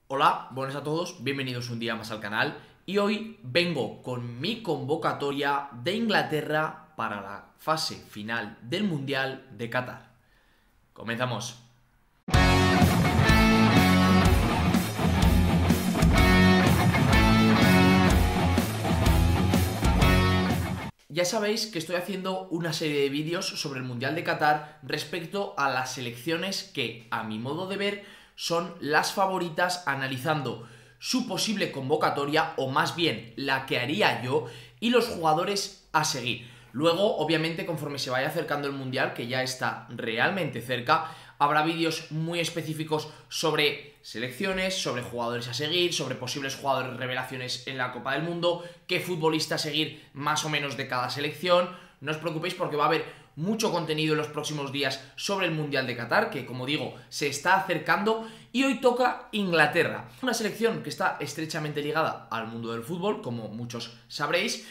Hola, buenas a todos, bienvenidos un día más al canal y hoy vengo con mi convocatoria de Inglaterra para la fase final del Mundial de Qatar. Comenzamos. Ya sabéis que estoy haciendo una serie de vídeos sobre el Mundial de Qatar respecto a las selecciones que, a mi modo de ver, son las favoritas, analizando su posible convocatoria, o más bien la que haría yo, y los jugadores a seguir. Luego, obviamente, conforme se vaya acercando el Mundial, que ya está realmente cerca, habrá vídeos muy específicos sobre selecciones, sobre jugadores a seguir, sobre posibles jugadores revelaciones en la Copa del Mundo, qué futbolista a seguir más o menos de cada selección. No os preocupéis porque va a haber mucho contenido en los próximos días sobre el Mundial de Qatar, que como digo, se está acercando, y hoy toca Inglaterra, una selección que está estrechamente ligada al mundo del fútbol, como muchos sabréis,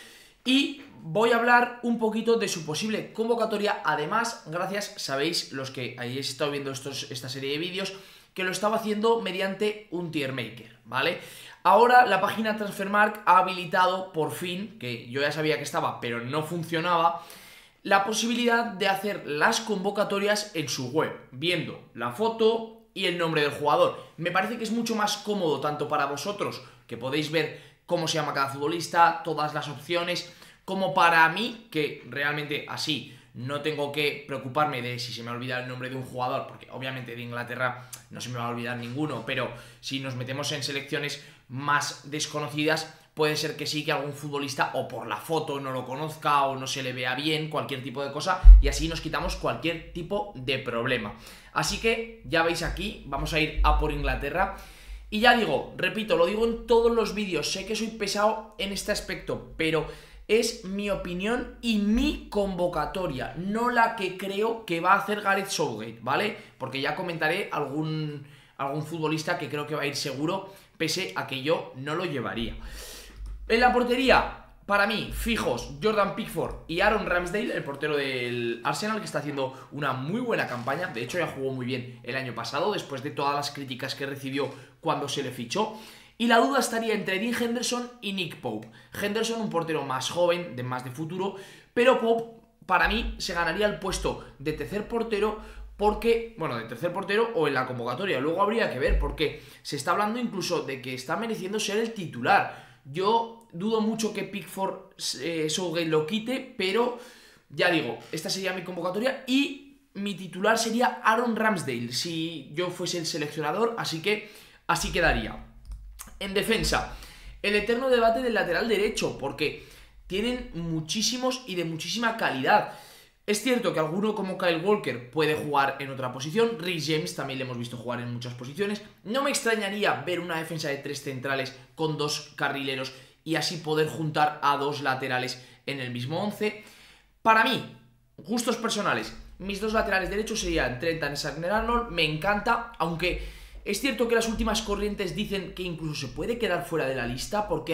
y voy a hablar un poquito de su posible convocatoria. Además, gracias, sabéis, los que hayáis estado viendo esta serie de vídeos, que lo estaba haciendo mediante un tier maker, ¿vale? Ahora la página Transfermarkt ha habilitado, por fin, que yo ya sabía que estaba, pero no funcionaba, la posibilidad de hacer las convocatorias en su web, viendo la foto y el nombre del jugador. Me parece que es mucho más cómodo tanto para vosotros, que podéis ver cómo se llama cada futbolista, todas las opciones, como para mí, que realmente así no tengo que preocuparme de si se me ha olvidado el nombre de un jugador, porque obviamente de Inglaterra no se me va a olvidar ninguno, pero si nos metemos en selecciones más desconocidas, puede ser que sí, que algún futbolista o por la foto no lo conozca o no se le vea bien, cualquier tipo de cosa, y así nos quitamos cualquier tipo de problema. Así que ya veis aquí, vamos a ir a por Inglaterra. Y ya digo, repito, lo digo en todos los vídeos, sé que soy pesado en este aspecto, pero es mi opinión y mi convocatoria, no la que creo que va a hacer Gareth Southgate, ¿vale? Porque ya comentaré algún futbolista que creo que va a ir seguro, pese a que yo no lo llevaría. En la portería, para mí, fijos, Jordan Pickford y Aaron Ramsdale, el portero del Arsenal, que está haciendo una muy buena campaña. De hecho, ya jugó muy bien el año pasado, después de todas las críticas que recibió cuando se le fichó. Y la duda estaría entre Dean Henderson y Nick Pope. Henderson, un portero más joven, más de futuro, pero Pope, para mí, se ganaría el puesto de tercer portero, porque, bueno, de tercer portero o en la convocatoria. Luego habría que ver, porque se está hablando incluso de que está mereciendo ser el titular. Yo dudo mucho que Pickford Southgate lo quite, pero ya digo, esta sería mi convocatoria y mi titular sería Aaron Ramsdale si yo fuese el seleccionador, así que así quedaría. En defensa, el eterno debate del lateral derecho, porque tienen muchísimos y de muchísima calidad. Es cierto que alguno como Kyle Walker puede jugar en otra posición, Reece James también le hemos visto jugar en muchas posiciones. No me extrañaría ver una defensa de tres centrales con dos carrileros y así poder juntar a dos laterales en el mismo 11. Para mí, gustos personales, mis dos laterales derechos serían Trent Alexander-Arnold, me encanta, aunque es cierto que las últimas corrientes dicen que incluso se puede quedar fuera de la lista porque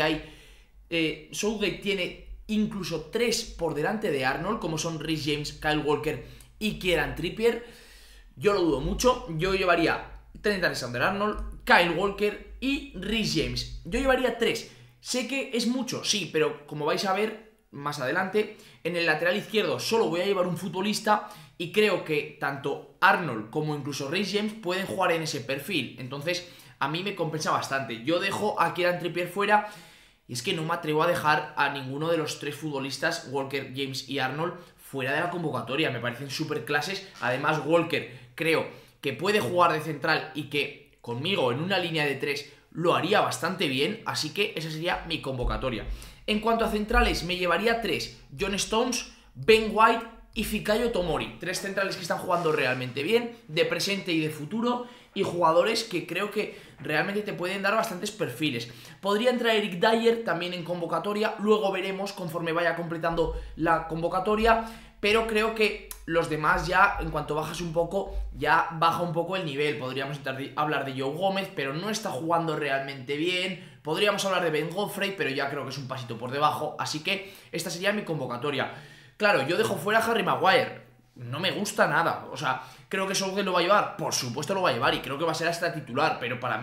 hay... Southgate tiene incluso 3 por delante de Arnold, como son Reece James, Kyle Walker y Kieran Trippier. Yo lo dudo mucho. Yo llevaría Trent Alexander-Arnold, Kyle Walker y Reece James. Yo llevaría 3. Sé que es mucho, sí, pero como vais a ver más adelante, en el lateral izquierdo solo voy a llevar un futbolista y creo que tanto Arnold como incluso Reece James pueden jugar en ese perfil. Entonces a mí me compensa bastante. Yo dejo a Kieran Trippier fuera. Y es que no me atrevo a dejar a ninguno de los 3 futbolistas, Walker, James y Arnold, fuera de la convocatoria. Me parecen súper clases. Además, Walker creo que puede jugar de central y que conmigo en una línea de 3 lo haría bastante bien. Así que esa sería mi convocatoria. En cuanto a centrales, me llevaría 3. John Stones, Ben White y Fikayo Tomori. 3 centrales que están jugando realmente bien, de presente y de futuro, y jugadores que creo que realmente te pueden dar bastantes perfiles. Podría entrar Eric Dyer también en convocatoria, luego veremos conforme vaya completando la convocatoria, pero creo que los demás ya, en cuanto bajas un poco, ya baja un poco el nivel. Podríamos hablar de Joe Gómez, pero no está jugando realmente bien. Podríamos hablar de Ben Godfrey, pero ya creo que es un pasito por debajo, así que esta sería mi convocatoria. Claro, yo dejo fuera a Harry Maguire. No me gusta nada. O sea, ¿creo que Southgate lo va a llevar? Por supuesto lo va a llevar y creo que va a ser hasta titular. Pero para mí,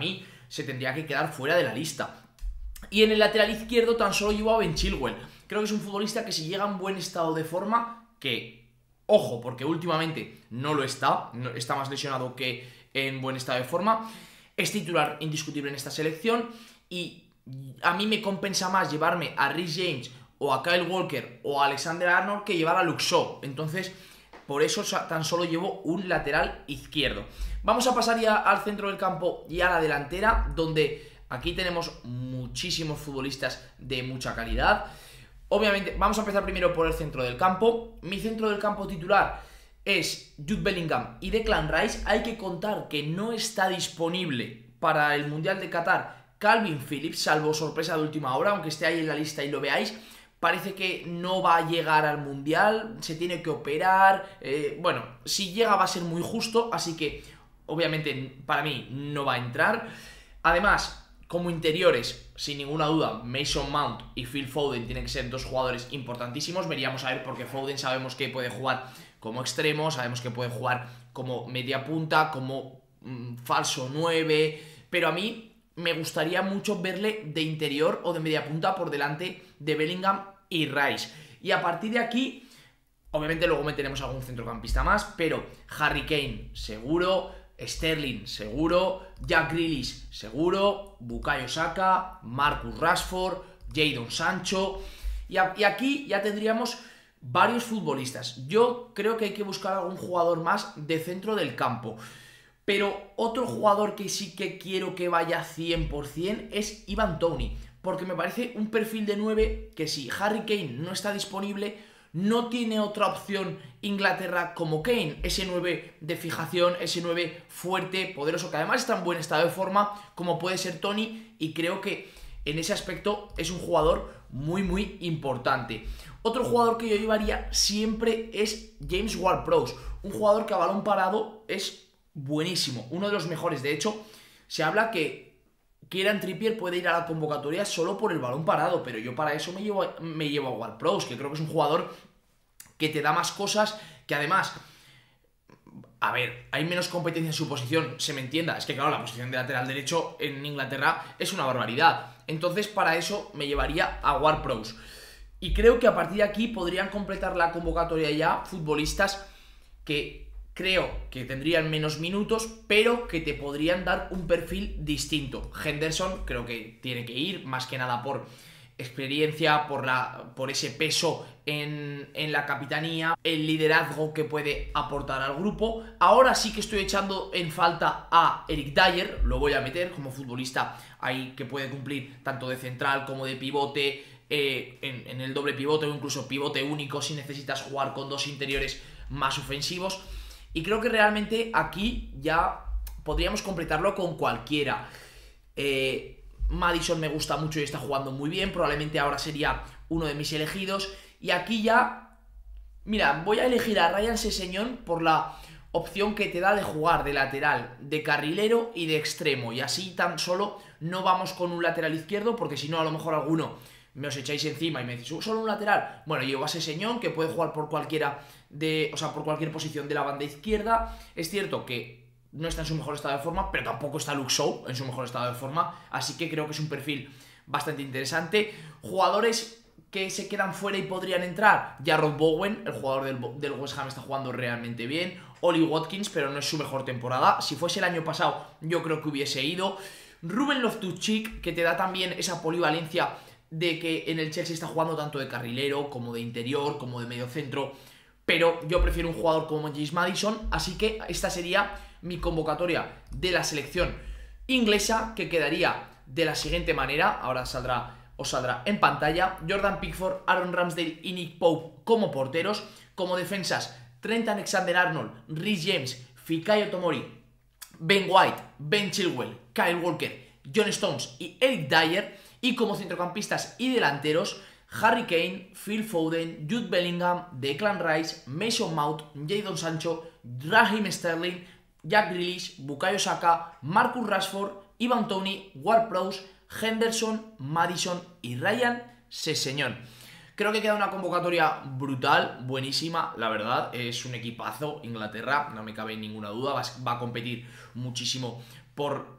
se tendría que quedar fuera de la lista. Y en el lateral izquierdo tan solo llevo a Ben Chilwell. Creo que es un futbolista que si llega en buen estado de forma, que, ojo, porque últimamente no lo está, está más lesionado que en buen estado de forma, es titular indiscutible en esta selección y a mí me compensa más llevarme a Reece James o a Kyle Walker o a Alexander Arnold que llevar a Luke Shaw. Entonces, por eso tan solo llevo un lateral izquierdo. Vamos a pasar ya al centro del campo y a la delantera, donde aquí tenemos muchísimos futbolistas de mucha calidad. Obviamente, vamos a empezar primero por el centro del campo. Mi centro del campo titular es Jude Bellingham y Declan Rice. Hay que contar que no está disponible para el Mundial de Qatar Calvin Phillips, salvo sorpresa de última hora, aunque esté ahí en la lista y lo veáis. Parece que no va a llegar al Mundial, se tiene que operar. Bueno, si llega va a ser muy justo, así que obviamente para mí no va a entrar. Además, como interiores, sin ninguna duda, Mason Mount y Phil Foden tienen que ser dos jugadores importantísimos. Veríamos a ver, porque Foden sabemos que puede jugar como extremo, sabemos que puede jugar como media punta, como falso 9, pero a mí me gustaría mucho verle de interior o de media punta por delante de Bellingham y Rice. Y a partir de aquí, obviamente luego meteremos algún centrocampista más, pero Harry Kane seguro, Sterling seguro, Jack Grealish seguro, Bukayo Saka, Marcus Rashford, Jadon Sancho, y aquí ya tendríamos varios futbolistas. Yo creo que hay que buscar algún jugador más de centro del campo. Pero otro jugador que sí que quiero que vaya 100% es Ivan Toney, porque me parece un perfil de 9 que si Harry Kane no está disponible, no tiene otra opción Inglaterra como Kane, ese 9 de fijación, ese 9 fuerte, poderoso, que además está en buen estado de forma, como puede ser Toney, y creo que en ese aspecto es un jugador muy importante. Otro jugador que yo llevaría siempre es James Ward-Prowse, un jugador que a balón parado es buenísimo, uno de los mejores. De hecho, se habla que Kieran Trippier puede ir a la convocatoria solo por el balón parado, pero yo para eso me llevo a Ward-Prowse, que creo que es un jugador que te da más cosas, que además, a ver, hay menos competencia en su posición, se me entienda, es que claro, la posición de lateral derecho en Inglaterra es una barbaridad, entonces para eso me llevaría a Ward-Prowse. Y creo que a partir de aquí podrían completar la convocatoria ya futbolistas que creo que tendrían menos minutos, pero que te podrían dar un perfil distinto. Henderson creo que tiene que ir, más que nada por experiencia, por ese peso en la capitanía, el liderazgo que puede aportar al grupo. Ahora sí que estoy echando en falta a Eric Dyer, lo voy a meter como futbolista ahí que puede cumplir tanto de central como de pivote, en el doble pivote o incluso pivote único si necesitas jugar con dos interiores más ofensivos. Y creo que realmente aquí ya podríamos completarlo con cualquiera. Maddison me gusta mucho y está jugando muy bien. Probablemente ahora sería uno de mis elegidos. Y aquí ya, mira, voy a elegir a Ryan Sessegnon por la opción que te da de jugar de lateral, de carrilero y de extremo. Y así tan solo no vamos con un lateral izquierdo, porque si no a lo mejor alguno me os echáis encima y me decís, ¿solo un lateral? Bueno, llevo a Sessegnon, que puede jugar por cualquiera por cualquier posición de la banda izquierda. Es cierto que no está en su mejor estado de forma, pero tampoco está Luke Shaw en su mejor estado de forma, así que creo que es un perfil bastante interesante. Jugadores que se quedan fuera y podrían entrar: Jarrod Bowen, el jugador del West Ham, está jugando realmente bien. Ollie Watkins, pero no es su mejor temporada. Si fuese el año pasado, yo creo que hubiese ido. Ruben Loftus-Cheek, que te da también esa polivalencia de que en el Chelsea está jugando tanto de carrilero, como de interior, como de medio centro, pero yo prefiero un jugador como James Maddison, así que esta sería mi convocatoria de la selección inglesa, que quedaría de la siguiente manera. Ahora os saldrá en pantalla: Jordan Pickford, Aaron Ramsdale y Nick Pope como porteros. Como defensas, Trent Alexander-Arnold, Reece James, Fikayo Tomori, Ben White, Ben Chilwell, Kyle Walker, John Stones y Eric Dyer. Y como centrocampistas y delanteros, Harry Kane, Phil Foden, Jude Bellingham, Declan Rice, Mason Mount, Jadon Sancho, Raheem Sterling, Jack Grealish, Bukayo Saka, Marcus Rashford, Ivan Toney, Ward-Prowse, Henderson, Maddison y Ryan Sessegnon. Creo que queda una convocatoria brutal, buenísima, la verdad. Es un equipazo Inglaterra, no me cabe ninguna duda. Va a competir muchísimo por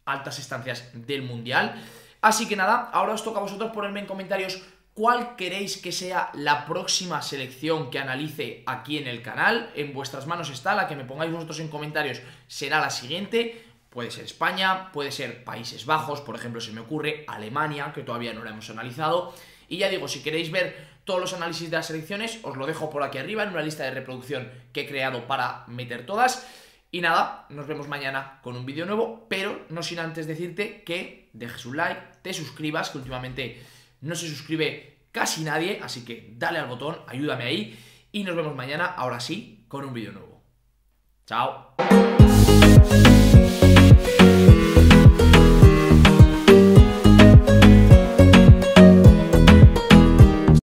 altas estancias del Mundial. Así que nada, ahora os toca a vosotros ponerme en comentarios cuál queréis que sea la próxima selección que analice aquí en el canal. En vuestras manos está, la que me pongáis vosotros en comentarios será la siguiente. Puede ser España, puede ser Países Bajos, por ejemplo, se me ocurre Alemania, que todavía no la hemos analizado. Y ya digo, si queréis ver todos los análisis de las selecciones, os lo dejo por aquí arriba en una lista de reproducción que he creado para meter todas. Y nada, nos vemos mañana con un vídeo nuevo, pero no sin antes decirte que dejes un like, te suscribas, que últimamente no se suscribe casi nadie, así que dale al botón, ayúdame ahí, y nos vemos mañana, ahora sí, con un vídeo nuevo. ¡Chao!